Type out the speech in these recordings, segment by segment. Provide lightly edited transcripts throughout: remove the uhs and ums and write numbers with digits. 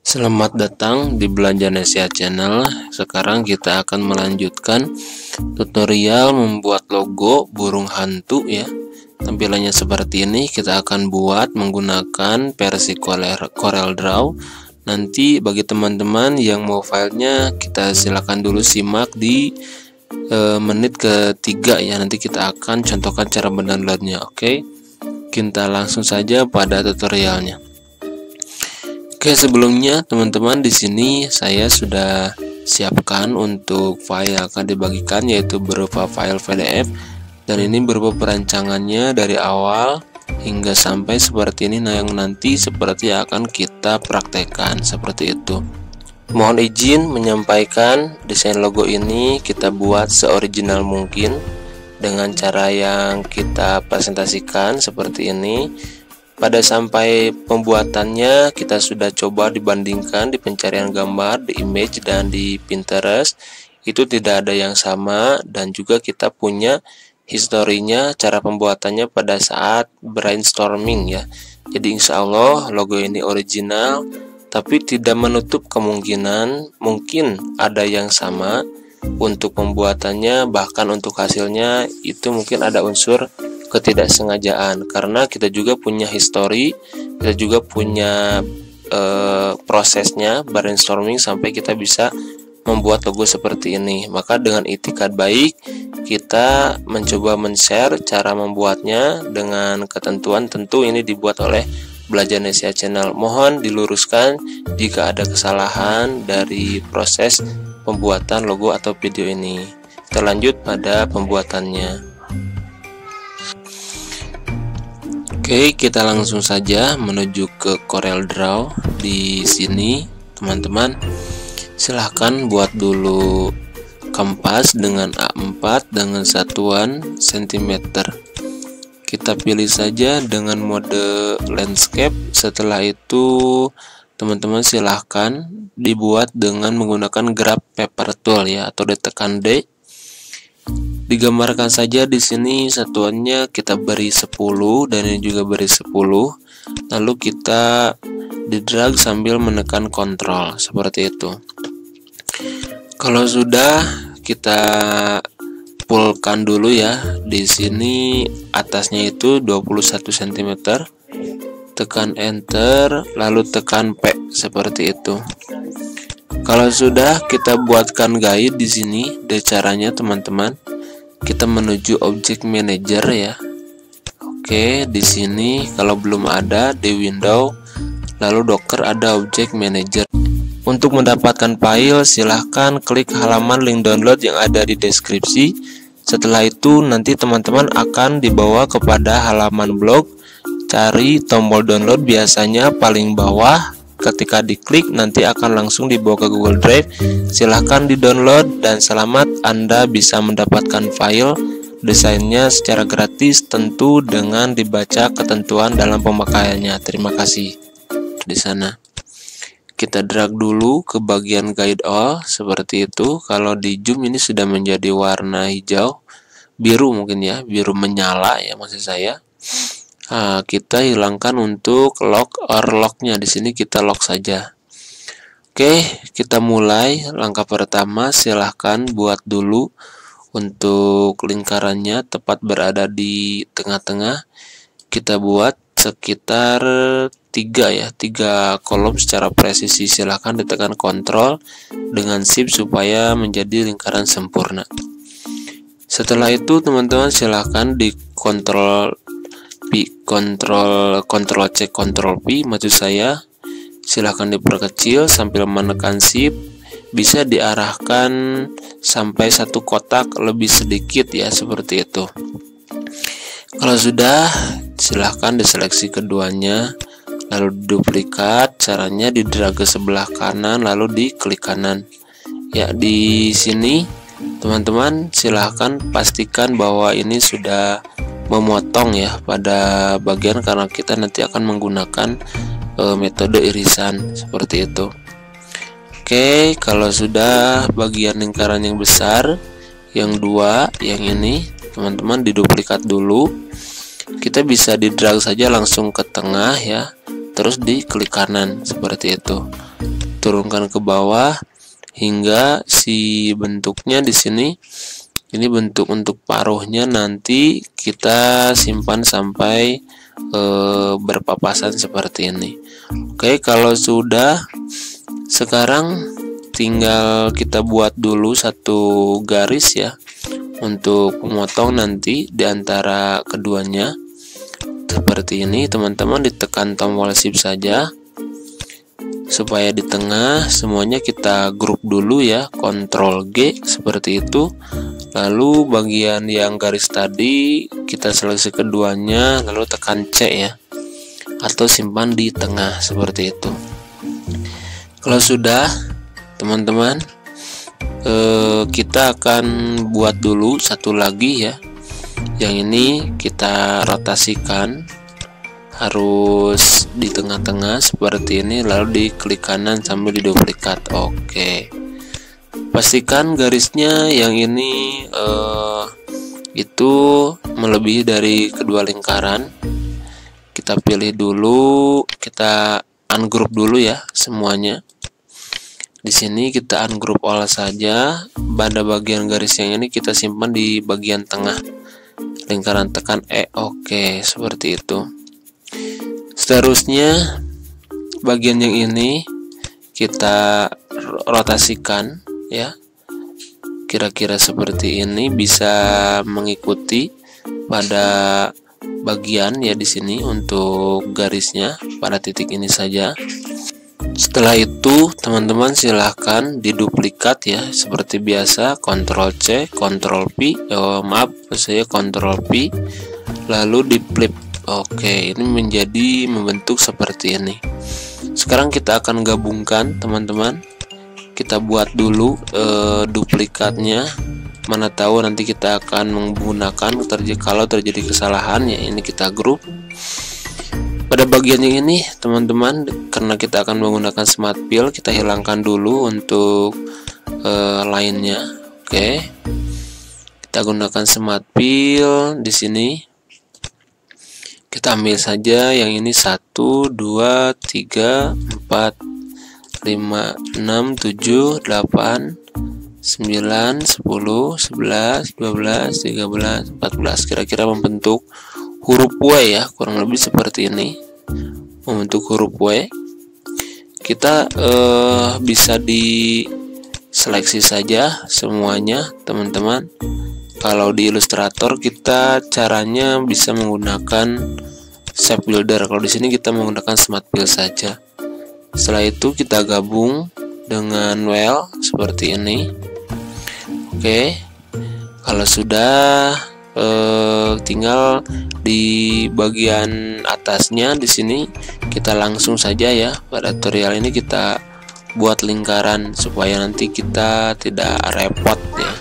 Selamat datang di Belajarnesia Channel. Sekarang kita akan melanjutkan tutorial membuat logo burung hantu ya. Tampilannya seperti ini. Kita akan buat menggunakan versi CorelDRAW. Nanti bagi teman-teman yang mau filenya, kita silakan dulu simak di menit ketiga ya. Nanti kita akan contohkan cara mendownloadnya. Oke, kita langsung saja pada tutorialnya. Oke, sebelumnya teman-teman, di sini saya sudah siapkan untuk file yang akan dibagikan, yaitu berupa file PDF, dan ini berupa perancangannya dari awal hingga sampai seperti ini. Nah, yang nanti seperti akan kita praktekkan seperti itu. Mohon izin menyampaikan, desain logo ini kita buat seoriginal mungkin dengan cara yang kita presentasikan seperti ini. Pada sampai pembuatannya kita sudah coba dibandingkan di pencarian gambar, di image dan di Pinterest. Itu tidak ada yang sama, dan juga kita punya historinya cara pembuatannya pada saat brainstorming ya. Jadi insya Allah logo ini original, tapi tidak menutup kemungkinan mungkin ada yang sama untuk pembuatannya, bahkan untuk hasilnya itu mungkin ada unsur ketidaksengajaan, karena kita juga punya histori, kita juga punya prosesnya brainstorming sampai kita bisa membuat logo seperti ini. Maka dengan itikad baik kita mencoba men-share cara membuatnya dengan ketentuan, tentu ini dibuat oleh Belajarnesia Channel. Mohon diluruskan jika ada kesalahan dari proses pembuatan logo atau video ini. Kita lanjut pada pembuatannya. Oke, kita langsung saja menuju ke CorelDRAW. Di sini teman-teman silahkan buat dulu kanvas dengan A4 dengan satuan cm. Kita pilih saja dengan mode landscape. Setelah itu teman-teman silahkan dibuat dengan menggunakan grab paper tool ya, atau ditekan D. Digambarkan saja di sini satuannya kita beri 10 dan ini juga beri 10. Lalu kita di drag sambil menekan kontrol seperti itu. Kalau sudah, kita fullkan dulu ya. Di sini atasnya itu 21 cm. Tekan enter lalu tekan P seperti itu. Kalau sudah, kita buatkan guide di sini. Dari caranya teman-teman, kita menuju object manager ya. Oke, di sini kalau belum ada di window, lalu Docker ada object manager. Untuk mendapatkan file silahkan klik halaman link download yang ada di deskripsi. Setelah itu nanti teman-teman akan dibawa kepada halaman blog. Cari tombol download biasanya paling bawah. Ketika diklik nanti akan langsung dibawa ke Google Drive. Silahkan di download dan selamat, Anda bisa mendapatkan file desainnya secara gratis, tentu dengan dibaca ketentuan dalam pemakaiannya. Terima kasih. Di sana kita drag dulu ke bagian guide all seperti itu. Kalau di zoom ini sudah menjadi warna hijau, biru mungkin ya, biru menyala ya maksud saya. Nah, kita hilangkan untuk lock or locknya. Di sini kita lock saja. Oke, kita mulai. Langkah pertama silahkan buat dulu untuk lingkarannya tepat berada di tengah-tengah. Kita buat sekitar 3 ya, 3 kolom secara presisi. Silahkan ditekan kontrol dengan shift supaya menjadi lingkaran sempurna. Setelah itu teman-teman silahkan di kontrol C, Ctrl P maksud saya. Silahkan diperkecil sambil menekan shift. Bisa diarahkan sampai satu kotak lebih sedikit ya, seperti itu. Kalau sudah, silahkan diseleksi keduanya, lalu duplikat. Caranya di drag ke sebelah kanan lalu diklik kanan ya. Di sini teman-teman silahkan pastikan bahwa ini sudah memotong ya pada bagian, karena kita nanti akan menggunakan metode irisan seperti itu. Oke, kalau sudah bagian lingkaran yang besar, yang 2, yang ini teman-teman diduplikat dulu. Kita bisa di drag saja langsung ke tengah ya, terus diklik kanan seperti itu. turunkan ke bawah hingga si bentuknya di sini. Ini bentuk untuk paruhnya, nanti kita simpan sampai berpapasan seperti ini. Oke, kalau sudah, sekarang tinggal kita buat dulu satu garis ya untuk memotong nanti di antara keduanya. Seperti ini teman-teman, ditekan tombol shift saja supaya di tengah semuanya kita grup dulu ya, Ctrl G seperti itu. Lalu bagian yang garis tadi kita seleksi keduanya, lalu tekan C ya, atau simpan di tengah seperti itu. Kalau sudah teman-teman, kita akan buat dulu satu lagi ya. Yang ini kita rotasikan, harus di tengah-tengah seperti ini, lalu diklik kanan sambil diduplikat. Oke, pastikan garisnya yang ini itu melebihi dari kedua lingkaran. Kita pilih dulu, kita ungroup dulu ya semuanya. Di sini kita ungroup all saja. Pada bagian garis yang ini kita simpan di bagian tengah lingkaran, tekan E. Oke, seperti itu. Seterusnya bagian yang ini kita rotasikan ya, kira-kira seperti ini, bisa mengikuti pada bagian ya di sini untuk garisnya pada titik ini saja. Setelah itu teman-teman silahkan diduplikat ya seperti biasa, Ctrl C, Ctrl V, saya Ctrl V, lalu di flip. Oke, ini menjadi membentuk seperti ini. Sekarang kita akan gabungkan teman-teman. Kita buat dulu duplikatnya, mana tahu nanti kita akan menggunakan kalau terjadi kesalahan ya. Ini kita grup pada bagian yang ini teman-teman, karena kita akan menggunakan Smart Fill, kita hilangkan dulu untuk lainnya. Oke, kita gunakan Smart Fill di sini. Kita ambil saja yang ini 1, 2, 3, 4, 5, 6, 7, 8, 9, 10, 11, 12, 13, 14. Kira-kira membentuk huruf W ya, kurang lebih seperti ini, membentuk huruf W. Kita bisa diseleksi saja semuanya teman-teman. Kalau di Illustrator kita caranya bisa menggunakan Shape Builder. Kalau di sini kita menggunakan Smart Fill saja. Setelah itu kita gabung dengan well seperti ini. Oke, kalau sudah tinggal di bagian atasnya di sini kita langsung saja ya, pada tutorial ini kita buat lingkaran supaya nanti kita tidak repot ya.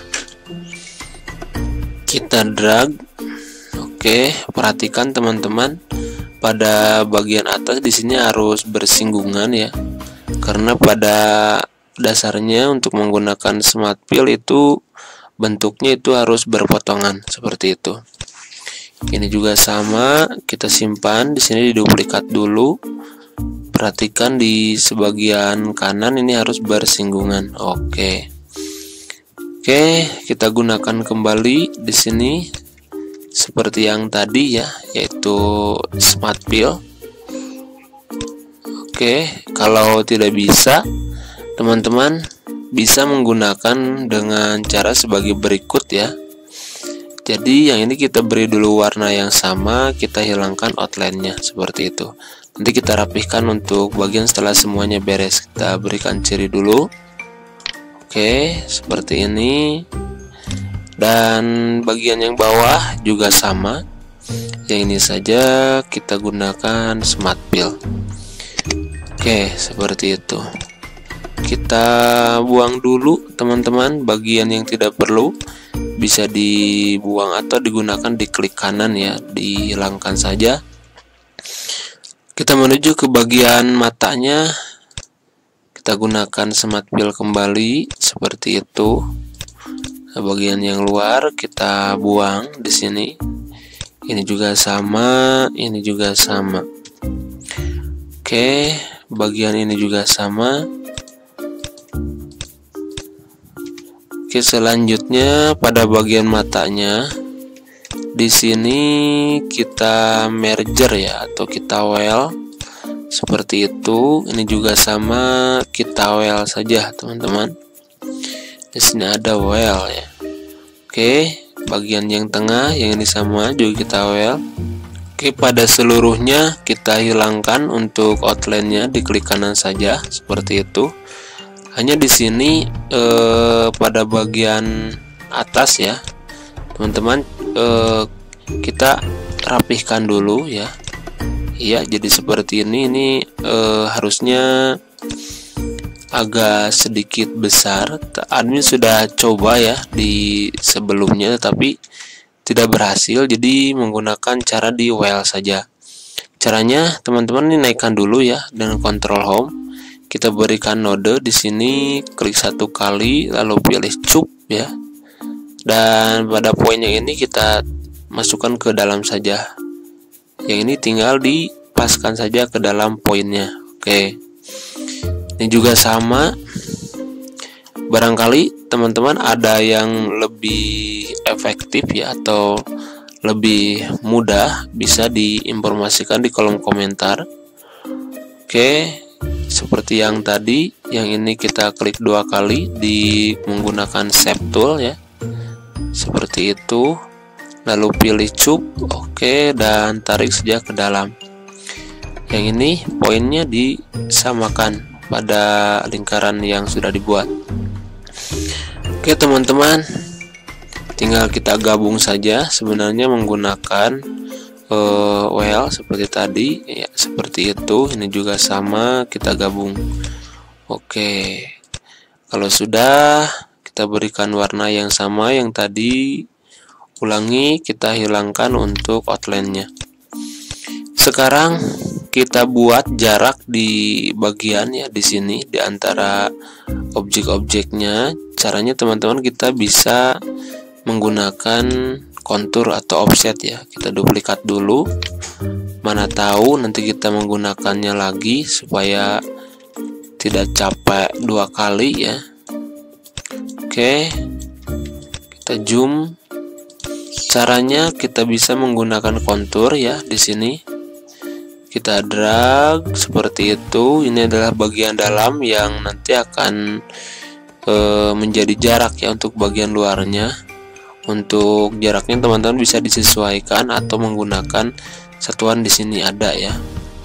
Kita drag. Oke, perhatikan teman-teman, pada bagian atas di sini harus bersinggungan ya, karena pada dasarnya untuk menggunakan Smart Fill itu bentuknya itu harus berpotongan seperti itu. Ini juga sama, kita simpan di sini, diduplikat dulu. Perhatikan di sebagian kanan ini harus bersinggungan. Oke, kita gunakan kembali di sini seperti yang tadi ya, yaitu Smart Fill. Oke, kalau tidak bisa, teman-teman bisa menggunakan dengan cara sebagai berikut ya. Jadi yang ini kita beri dulu warna yang sama, kita hilangkan outline-nya seperti itu. Nanti kita rapihkan untuk bagian setelah semuanya beres. Kita berikan ciri dulu. Oke, seperti ini. Dan bagian yang bawah juga sama. Yang ini saja kita gunakan Smart Fill. Oke, seperti itu. Kita buang dulu teman-teman bagian yang tidak perlu, bisa dibuang atau digunakan di klik kanan ya, dihilangkan saja. Kita menuju ke bagian matanya, kita gunakan Smart Fill kembali seperti itu. Nah, bagian yang luar kita buang di sini. Ini juga sama, ini juga sama. Oke, bagian ini juga sama. Oke, selanjutnya pada bagian matanya di sini kita merger ya, atau kita well seperti itu. Ini juga sama, kita well saja teman-teman. Di sini ada well ya. Oke, bagian yang tengah yang ini sama juga kita well. Oke, pada seluruhnya kita hilangkan untuk outline-nya, diklik kanan saja seperti itu. Hanya di sini pada bagian atas ya teman-teman, kita rapihkan dulu ya. Iya, jadi seperti ini harusnya agak sedikit besar. Admin sudah coba ya di sebelumnya tapi tidak berhasil, jadi menggunakan cara di well saja. Caranya teman-teman ini naikkan dulu ya dengan Ctrl Home. Kita berikan node di sini, klik satu kali lalu pilih cup ya. Dan pada poin yang ini kita masukkan ke dalam saja. Yang ini tinggal dipaskan saja ke dalam poinnya. Oke. Ini juga sama. Barangkali teman-teman ada yang lebih efektif ya atau lebih mudah, bisa diinformasikan di kolom komentar. Oke, seperti yang tadi, yang ini kita klik 2 kali menggunakan shape tool ya. Seperti itu. Lalu pilih cup, oke, dan tarik saja ke dalam. Yang ini poinnya disamakan pada lingkaran yang sudah dibuat. Oke teman-teman, tinggal kita gabung saja sebenarnya menggunakan well seperti tadi ya, seperti itu. Ini juga sama, kita gabung. Oke, kalau sudah kita berikan warna yang sama yang tadi, ulangi, kita hilangkan untuk outline-nya. Sekarang kita buat jarak di bagian ya, di sini di antara objek-objeknya. Caranya teman-teman, kita bisa menggunakan kontur atau offset ya. Kita duplikat dulu, mana tahu nanti kita menggunakannya lagi supaya tidak capek 2 kali ya. Oke, kita zoom. Caranya kita bisa menggunakan kontur ya. Di sini kita drag seperti itu. Ini adalah bagian dalam yang nanti akan menjadi jarak ya untuk bagian luarnya. Untuk jaraknya teman-teman bisa disesuaikan atau menggunakan satuan di sini ada ya.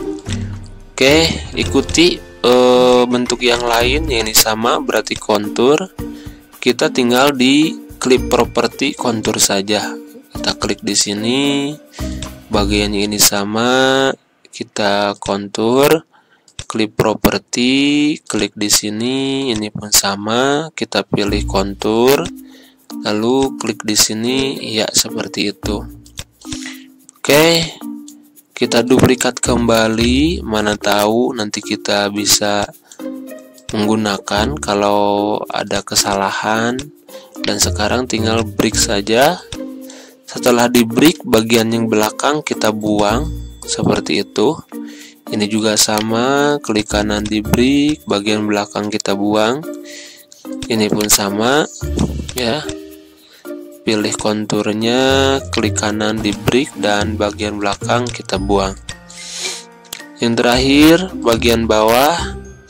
Oke, ikuti bentuk yang lain yang ini sama, berarti kontur. Kita tinggal di klik properti kontur saja. Kita klik di sini, bagian ini sama, kita kontur, klik properti, klik di sini, ini pun sama, kita pilih kontur, lalu klik di sini, ya seperti itu. Oke, kita duplikat kembali, mana tahu nanti kita bisa menggunakan kalau ada kesalahan. Dan sekarang tinggal break saja. Setelah di break, bagian yang belakang kita buang seperti itu. Ini juga sama, klik kanan di break, bagian belakang kita buang. Ini pun sama ya. Pilih konturnya, klik kanan di break, dan bagian belakang kita buang. Yang terakhir bagian bawah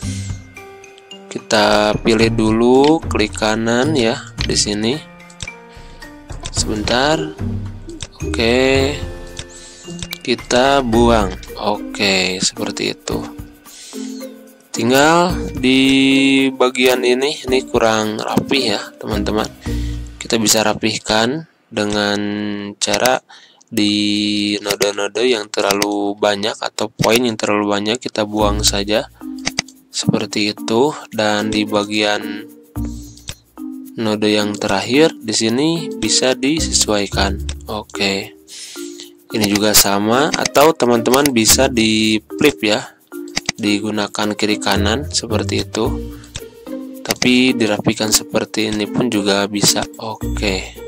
kita pilih dulu, klik kanan ya di sini. Sebentar. Oke. Kita buang. Oke, seperti itu. Tinggal di bagian ini kurang rapi ya, teman-teman. Kita bisa rapihkan dengan cara di node-node yang terlalu banyak atau poin yang terlalu banyak kita buang saja. Seperti itu, dan di bagian node yang terakhir di sini bisa disesuaikan. Oke. Ini juga sama, atau teman-teman bisa di flip ya. Digunakan kiri kanan seperti itu. Tapi dirapikan seperti ini pun juga bisa. Oke.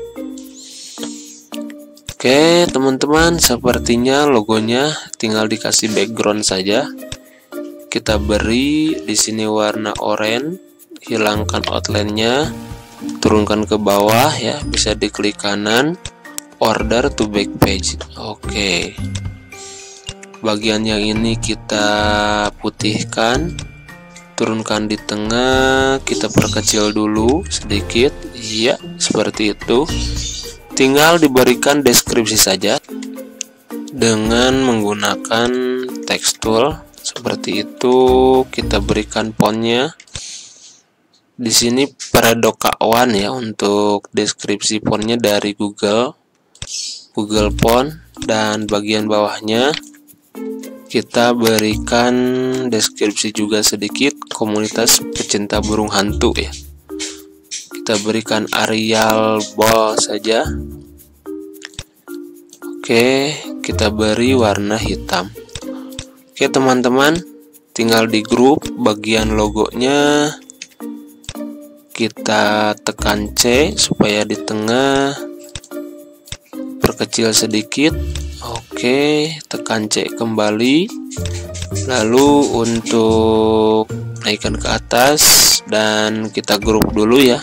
Oke, teman-teman, sepertinya logonya tinggal dikasih background saja. Kita beri di sini warna oranye, hilangkan outline-nya. turunkan ke bawah ya, bisa diklik kanan, order to back page. Oke. Bagian yang ini kita putihkan, turunkan di tengah, kita perkecil dulu sedikit. Iya, seperti itu. Tinggal diberikan deskripsi saja dengan menggunakan text tool. Seperti itu, kita berikan fontnya. Di sini Paradoka One ya untuk deskripsi fontnya dari Google Font, dan bagian bawahnya kita berikan deskripsi juga sedikit, komunitas pecinta burung hantu ya. Kita berikan Arial bold saja. Oke, kita beri warna hitam. Oke teman-teman, tinggal di grup bagian logonya kita tekan C supaya di tengah, perkecil sedikit. Oke, tekan C kembali. Lalu untuk naikkan ke atas dan kita grup dulu ya.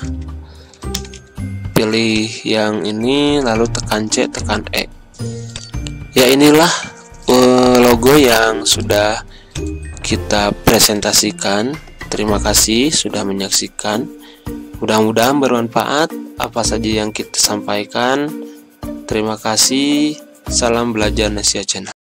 Pilih yang ini, lalu tekan C, tekan E. Ya, inilah logo yang sudah kita presentasikan. Terima kasih sudah menyaksikan. Mudah-mudahan bermanfaat apa saja yang kita sampaikan. Terima kasih. Salam belajar Nasia Channel.